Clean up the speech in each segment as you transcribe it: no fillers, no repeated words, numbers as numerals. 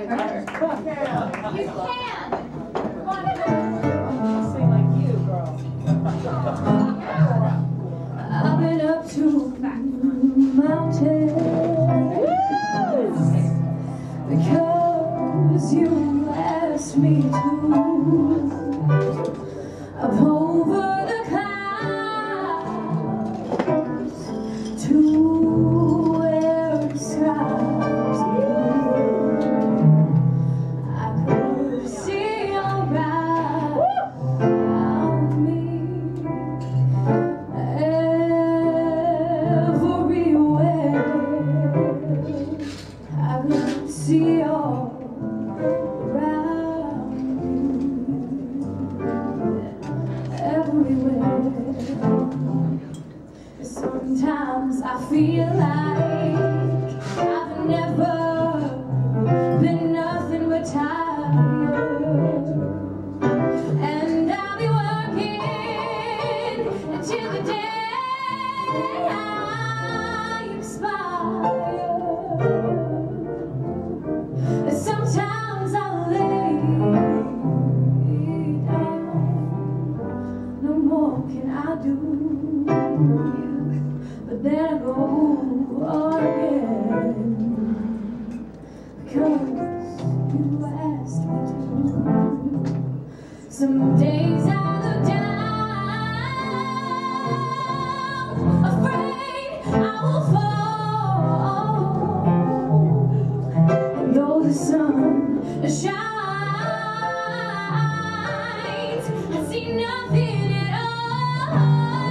You can. Come on, I'll sing like you, girl. I've been up to mountains because you asked me to. Up over the clouds to where the skies I could see around me. Everywhere I could see all around me. Everywhere. Sometimes I feel like I've never been nothing but tired, and I'll be working until the day I expire. Sometimes I'll lay down. No more can I do. But then I go again, because you asked me to. Some days I look down, afraid I will fall. And though the sun shines, I see nothing at all.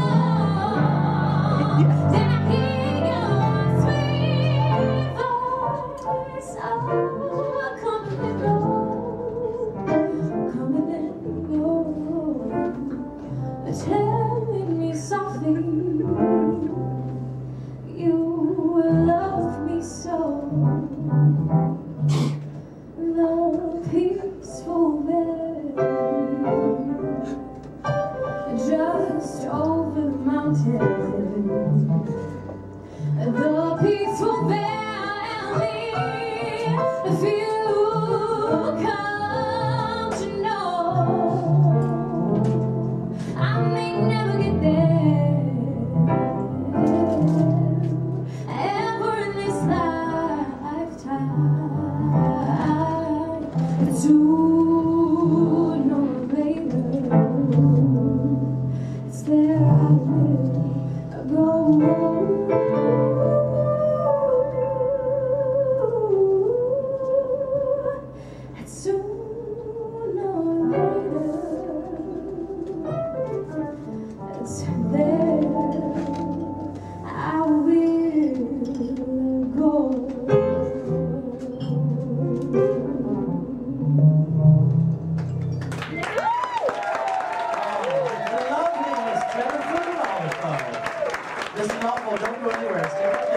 Then I hear your sweet voice, oh, come and go, telling me softly you love me so. The peaceful valley just over the mountain. The peaceful valley, if you come to know, I may never get there ever in this lifetime, but sooner or later it's there I will go. Dinolfo, don't go anywhere. Stay right